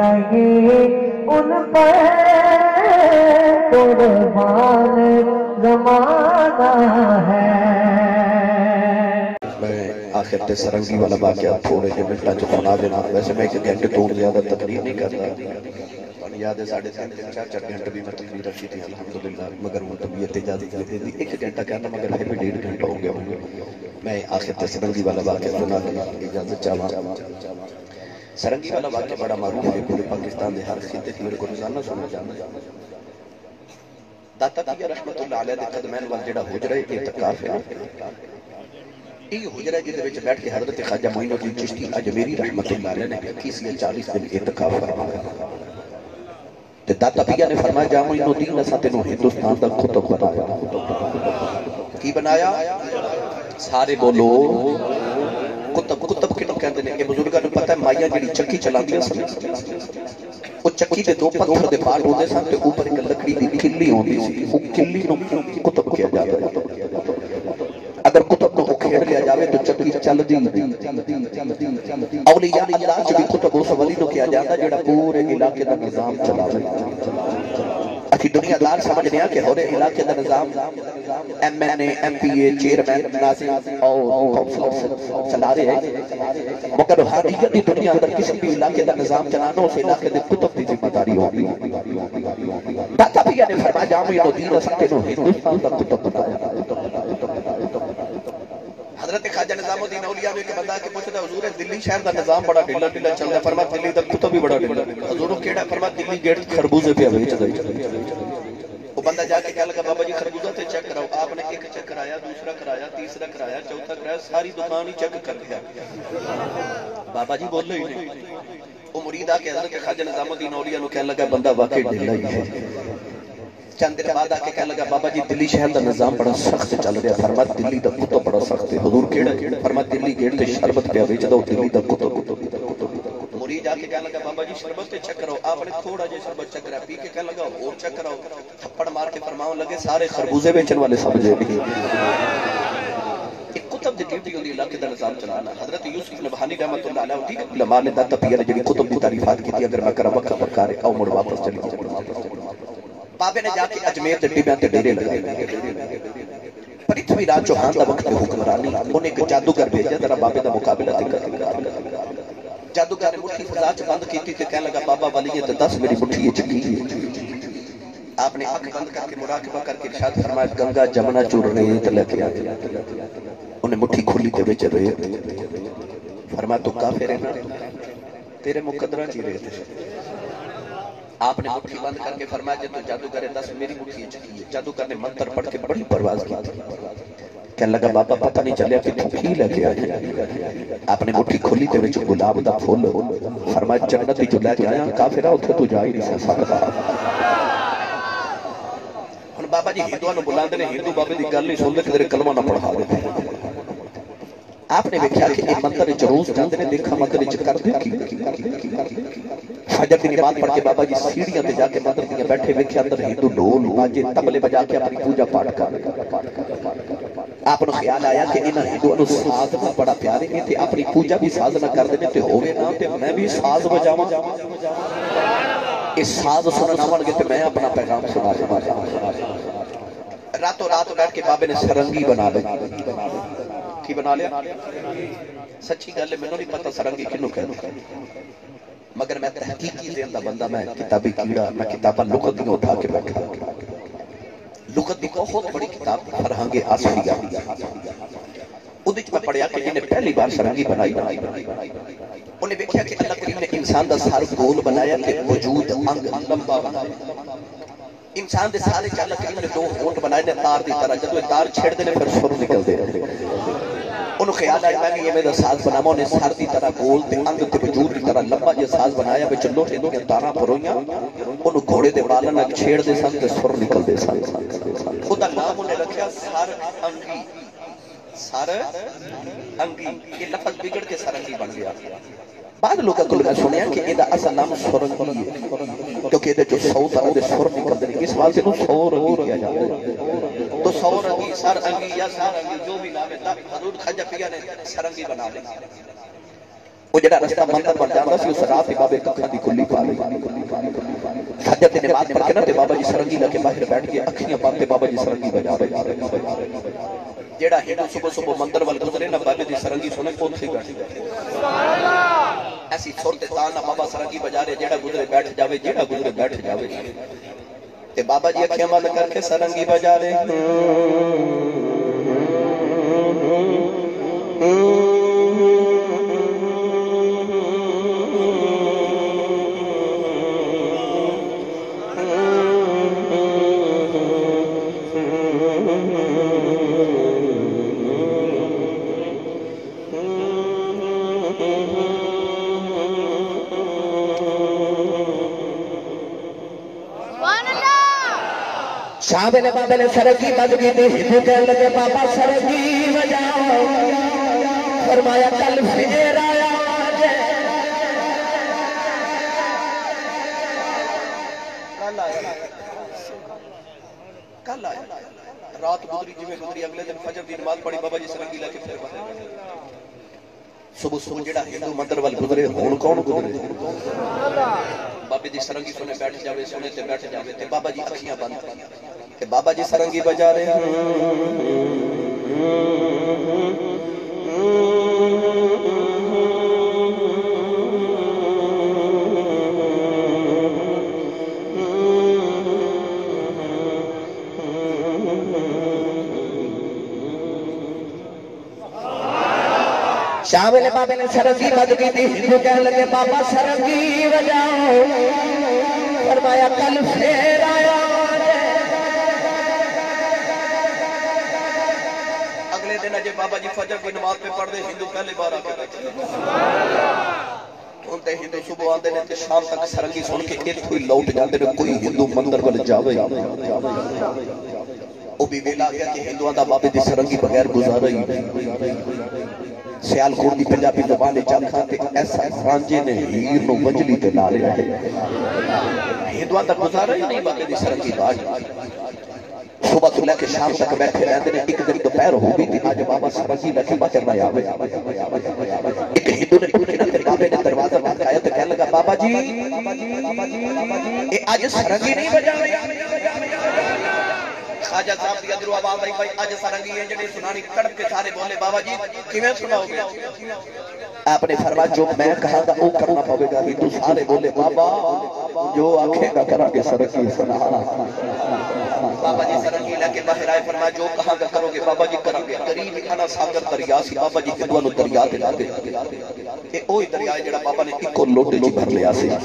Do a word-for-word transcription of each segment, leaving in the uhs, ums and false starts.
نہیں ان پر قربان زمانہ ہے۔ میں آخر تے سرنگی والا واقعہ تھوڑے جو منٹا جو بنا دینا، ویسے میں ایک گھنٹے تو زیادہ تقریر نہیں کرتا، یاد ہے ساڑھے تین تین چار چار گھنٹے بھی میں تقریر رکھی تھی الحمدللہ، مگر وہ طبیعت اجازت دے دی ایک گھنٹہ کہنا، مگر پھر بھی ڈیڑھ گھنٹہ ہو گیا ہوں۔ میں آخر تے سرنگی والا واقعہ سنا کے اجازت چاہواں۔ سرنگی والا واقعہ بڑا معروف ہے، پورے پاکستان دے ہر خطے تے میرے کو روزانہ سنا جانا۔ داتا پیر رحمت اللہ علیہ دے قدمین وال جڑا حجرہ اعتکاف ہے، یہ حجرہ جدے وچ بیٹھ کے حضرت خواجہ معین الدین چشتی اجمیری رحمت اللہ علیہ نے اکیس یا چالیس دن اعتکاف فرمایا۔ تے داتا پیر نے فرمایا جا معین الدین اساں تینوں ہندوستان دا قطب بنایا۔ کی بنایا؟ سارے بولو قطب۔ قطب کنوں کہندے نے؟ یہ بزرگاں نوں پتہ ہے، مائیاں جڑی چکی چلاندیاں سن، وہ چکی دے دو پتھر دے پار ہوندے سن تے اوپر ایک لکڑی دی کلی ہوندی سی، وہ کلی نوں قطب کہا جاتا ہے۔ اگر قطب کو کھیڑ لیا جاوے تو چکی چل دی۔ اولیاء اللہ جو بھی قطب اس ولی نو کیا جاتا جڑا پورے علاقے دا نظام چلاوے۔ اچھی دنیا دار سمجھنے آ کہ ہورے علاقے دا نظام M N A, M P A, chairman, ناظم اور کونسلر چلا رہے ہیں، مگر حقیقت دنیا اندر کسی بھی علاقے دا نظام چلانا اس علاقے دے قطب دی ذمہ داری ہوگی۔ داتا پیر نے فرمایا جا معین الدین اساں تینوں ہندوستان دا قطب بنایا۔ حضرت خواجہ نظام الدین اولیاء نے کہ بندہ کہ پوچھتا حضور دلی شہر دا نظام بڑا ڈھیلا ڈھیلا چلدا ہے، فرمایا دلی دا قطب بھی بڑا ڈھیلا۔ حضور کیڑا؟ فرمایا دلی گیٹ خربوزے پہ بیچ دے۔ وہ بندہ جا کے کہنے لگا بابا جی خربوزہ تے چیک کراؤ۔ آپ نے ایک چیک کرایا، دوسرا کرایا، تیسرا کرایا، چوتھا کرایا، ساری دکان ہی چیک کر دیا۔ بابا جی بول رہے ہی نہیں۔ وہ مرید آ کے حضرت خواجہ نظام الدین اولیاء نے کہنے لگا بندہ واقعی ڈھیلا ہی ہے۔ چند دن بعد آ کے کہنے لگا بابا جی دلی شہر دا نظام بڑا سخت چل رہا ہے، فرمایا دلی دا قطب بڑا سخت ہے۔ حضور کیڑا؟ فرمایا دلی گیٹ تے شربت پیا ویچدا، دلی دا قطب۔ مرید آ کے کہنے لگا بابا جی شربت تے چیک کراؤ۔ آپ نے تھوڑا جے شربت چیک کرا، پی کے کہنے لگا اور چیک کراؤ۔ تھپڑ مار کے فرماؤں لگے سارے خربوزے بیچن والے سمجھے نہیں۔ ایک قطب دی ڈیوٹی ہوندی علاقے دا نظام چلانا۔ حضرت یوسف نبہانی رحمت اللہ علیہ ٹھیک ہے، علماء نے داتا پیر نے جڑی قطب دی تعریفات کی، اگر میں کرا وقت پکارے او مڑ واپس چلی جاؤ۔ بابے نے جا کے اجمیر تے ٹیبیاں تے ڈیرے لگائے۔ پرتھوی راج چوہان دا وقت حکمرانی، انہیں ایک جادوگر بھیجا ذرا بابے دا مقابلہ کر۔ جادوگر نے مٹھی فضا چ بند کیتی تے کہنے لگا بابا ولی تے دس میری مٹھی وچ کی ہے۔ آپ نے آنکھ بند کر کے مراقبہ کر کے ارشاد فرمایا گنگا جمنا چور ریت لے کے آیا۔ انہیں مٹھی کھلی تے وچ ریت، فرمایا تو کافر ہے نا، تیرے مقدرہ چی ریت ہے۔ آپ نے مٹھی بند کر کے فرمایا جے تو جادوگر دس میری مٹھی وچ کی ہے۔ جادوگر نے منتر پڑھ کے بڑی پرواز کی، کہنے لگا بابا پتہ نہیں چلیا کہ تو کی لے کے آیا۔ آپ نے مٹھی کھلی تے وچ گلاب دا پھول، فرمایا جنت وچ لے کے آیا، کافرا اوتھے تو جا ہی نہیں سکدا۔ ہن بابا جی ہندوؤں نوں بلاندے نے، ہندو بابے دی گل نہیں سنتے کہ تیرے کلمہ نہ پڑھا دے۔ آپ نے ویکھیا کہ یہ مندر وچ روز جاندے نے، دیکھا مندر وچ کردے کی۔ فجر دی نماز پڑھ کے بابا جی سیڑھیاں تے جا کے مندر تے بیٹھے، ویکھیا اندر ہندو ڈھول باجے تبلے بجا کے اپنی پوجا پاٹ کر رہے۔ آپ کو خیال آیا کہ انہاں ہندوؤں نوں ساز بڑا پیارے ہیں تے اپنی پوجا بھی ساز نہ کر دینے تے ہووے نا تے میں بھی ساز بجاواں، اس ساز سنن آون گے تے میں اپنا پیغام سنا سکاں۔ راتوں رات بیٹھ کے بابے نے سرنگی بنا لی۔ کی بنا لیا؟ سچی گل ہے مینوں نہیں پتہ سرنگی کنوں کہندے، مگر میں تحقیقی ذہن دا بندہ، میں کتابی کیڑا، میں کتاباں لغت دیاں اٹھا کے بیٹھا۔ لغت دی بہت بڑی کتاب فرہنگ آسیہ، اودے وچ میں پڑھیا کہ جنہیں پہلی بار سرنگی بنائی انہیں دیکھیا کہ اللہ کریم نے انسان دا سر گول بنایا کہ وجود انگ لمبا بنایا۔ انسان دے سارے اللہ کریم نے دو ہونٹ بنائے نے تار دی طرح، جب وہ تار چھڑ دے نے پھر سر نکل دے رہے۔ انہوں خیال آیا میں بھی یہ میرا ساز بناما، انہیں سر دی طرح گول تے انگ تے وجود دی طرح لمبا یہ ساز بنایا، بے چلو ہندو کے تاراں پرویاں، انہوں گھوڑے دے بالن اک چھیڑ دے سن تے سر نکل دے سن۔ خدا نام انہیں رکھیا سر انگی، سر انگی، یہ لفظ بگڑ کے سرنگی بن گیا۔ بعد لوگوں کو میں سنیا کہ یہ اصل نام سرنگی ہے، کیونکہ یہ جو سو طرح دے سر نکل دے، اس واسطے نو سو رنگی کیا جاتا ہے۔ تو سو رنگی، سر انگی یا سر انگی جو بھی نام ہے، حضور خواجہ پیر نے سرنگی بنا لی۔ وہ جڑا رستہ مندر بن جاتا سی اس رات تے بابے ککھاں دی کلی پا لئی فجر تے نماز پڑھ کے نا تے بابا جی سرنگی لے کے باہر بیٹھ کے اکھیاں بند تے بابا جی سرنگی بجا رہے جیڑا ہندو صبح صبح مندر وال گزرے نا بابے دی سرنگی سنے اوتھے بیٹھ ایسی صورت تانا بابا سرنگی بجا رہے جیڑا گزرے بیٹھ جاوے جیڑا گزرے بیٹھ جاوے تے بابا جی اکھیاں بند کر کے سرنگی بجا رہے شامل بابل سرنگی بجگی دی ہندو کہنے لگے بابا سرنگی بجاؤ فرمایا کل پھر آیا کل آیا رات گزری جی میں گزری اگلے دن فجر دی نماز پڑھی بابا جی سرنگی لے کے پھر باہر صبح صبح جڑا ہندو مندر وال گزرے ہون کون گزرے بابے دی سرنگی سنے بیٹھ جاوے سنے تے بیٹھ جاوے تے بابا جی اکھیاں بند تے بابا جی سرنگی بجا رہے شامل بابے نے سرنگی بجگی دی ہندو کہنے لگے بابا سرنگی بجاؤ فرمایا کل پھر آیا اگلے دن اجے بابا جی فجر کی نماز پہ پڑھ دے ہندو پہلے بار آ کے انتے ہندو صبح آتے ہیں تے شام تک سرنگی سن کے ایک کوئی لوٹ جاتے ہیں کوئی ہندو مندر والے جاوے وہ بھی ویلا گیا کہ ہندوان دا بابے دی سرنگی بغیر گزارا ہی سیال کوٹ دی پنجابی زبان چل کھاتے ایسا رانجے نے ہیر نو وجلی تے لا لیا ہے ہندوان تک گزارا ہی نہیں بابے دی سرنگی باج صبح تو لے کے شام تک بیٹھے رہتے ہیں ایک دن دوپہر ہو گئی تھی آج بابا سرنگی لے کے باہر نہ آوے ایک ہندو نے پوچھا تے بابے نے دروازہ کھٹکایا تے کہنے لگا بابا جی اے آج سرنگی نہیں بجا خواجہ صاحب دی ادھرو آواز آئی بھائی آج سرنگی ہے جڑی سنانی تڑپ کے سارے بولے بابا جی کیویں سناؤ گے آپ نے فرمایا جو میں کہا گا وہ کرنا پڑے گا ہندو سارے بولے بابا جو آنکھیں گا کرا کے سرنگی سنا بابا جی سرنگی لے کے باہر آئے فرمایا جو کہا گا کرو گے بابا جی کریں گے قریب کھانا ساگر دریا سی بابا جی ہندوؤں نو دریا تے لا دے اے اوہی دریا جڑا بابا نے اکو لوٹے چ بھر لیا سی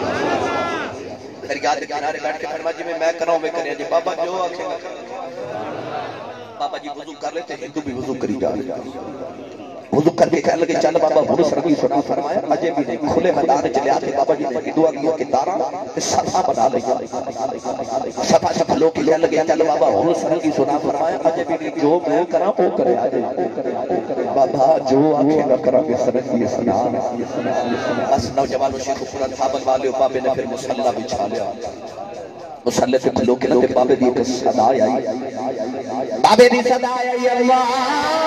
دریا دے کنارے بیٹھ کے فرمایا جی میں کراؤں میں کریں جی بابا جو آنکھیں گا بابا جی وضو کر لیتے ہندو بھی وضو کری جا رہے وضو کر کے کہنے لگے چل بابا ہن سرنگی سنا فرمایا اجے بھی نہیں کھلے میدان چ لے آتے بابا جی نے ہندو اگیوں کے تاراں صفا بنا لیا صفا صفا لوگ کہنے لگے چل بابا ہن سرنگی سنا فرمایا اجے بھی نہیں جو میں کراں او کرے اجے بابا جو آنکھیں گا کراں گے سرنگی سنا بس نوجوانوں شیخ قرآن صاحب والے بابے نے پھر مصلی بچھا لیا مصلی سے لوگ کہتے بابے دی ایک صدا آئی بابے دی صدا آئی اللہ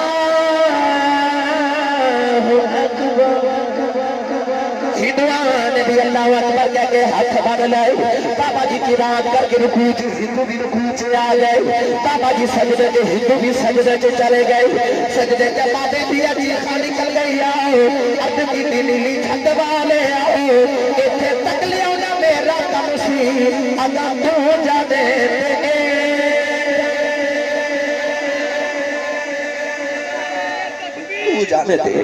ہندوان بھی اللہ اکبر کہہ کے ہاتھ بن لائے بابا جی کی رات کر کے رکوع چ ہندو بھی رکوع چ آ گئے بابا جی سجدے کے ہندو بھی سجدے چ چلے گئے سجدے کے بابے دی اجی خان نکل گئی آؤ اب کی نیلی چھت والے آؤ ایتھے تک لیاؤ نہ میرا کم سی اگا تو جا دے تو جانے دے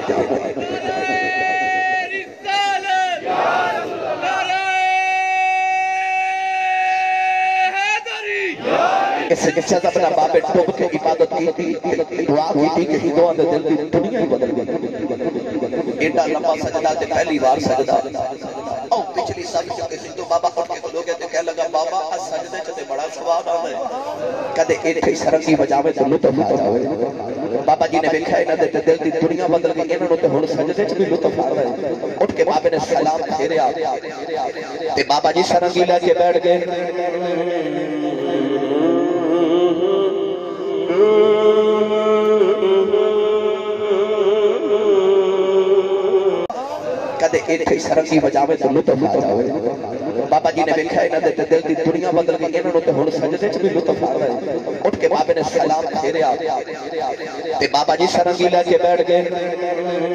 اس جسد اپنا بابے ٹوب کے عبادت کی تھی دعا کی تھی کہ ہندوان دے دل دی دنیا ہی بدل گئی ایڈا لمبا سجدہ تے پہلی بار سجدہ او پچھلی سب کے ہندو بابا اٹھ کے کھلو گئے تے کہہ لگا بابا اس سجدے چ تے بڑا ثواب آ ہے کدے ایتھے سرنگی بجاوے تے لطف آ جاوے بابا جی نے ویکھیا انہاں دے دل دی دنیا بدل گئی انہاں نوں تے ہن سجدے چ بھی لطف آ رہا ہے اٹھ کے بابے نے سلام پھیریا تے بابا جی سرنگی لے کے بیٹھ گئے کہتے ایتھے سرنگی بجاوے تو لطف آ جاوے بابا جی نے دیکھا انہاں دے دل دی دنیا بدل گئی انہاں نوں تے ہن سجدے وچ بھی لطف آ رہا ہے اٹھ کے بابے نے سلام پھیریا تے بابا جی سرنگی لے کے بیٹھ گئے